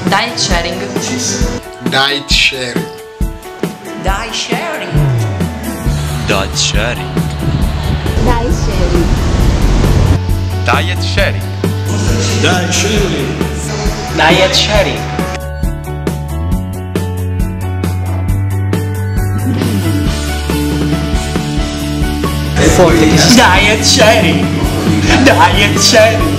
Dai sharing. Dai sharing. Dai sharing. Dai sharing. Dai sharing. Diet sharing. Dai sharing. Diet sharing. Forte che si... Diet sharing. Diet sharing.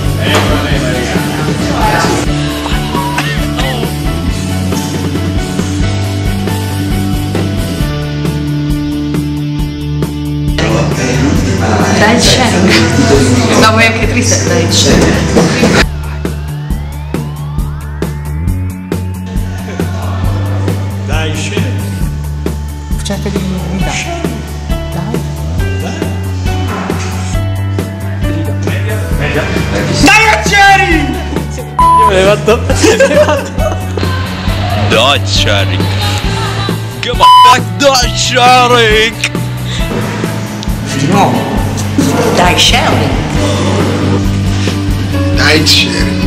Dai sharing. No, ma è anche triste. Dai sharing. Dai sharing. Cerca di guidare. Diet sharing. Io me l'hai fatto. Diet sharing. Come on, diet sharing. Di nuovo. Dai sharing. Dai sharing.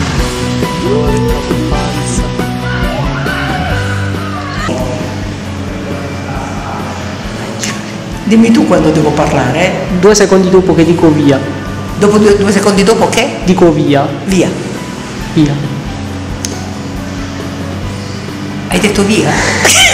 Dimmi tu quando devo parlare. 2 secondi dopo che dico via. Dopo due secondi dopo che? Dico via. Via. Via. Hai detto via?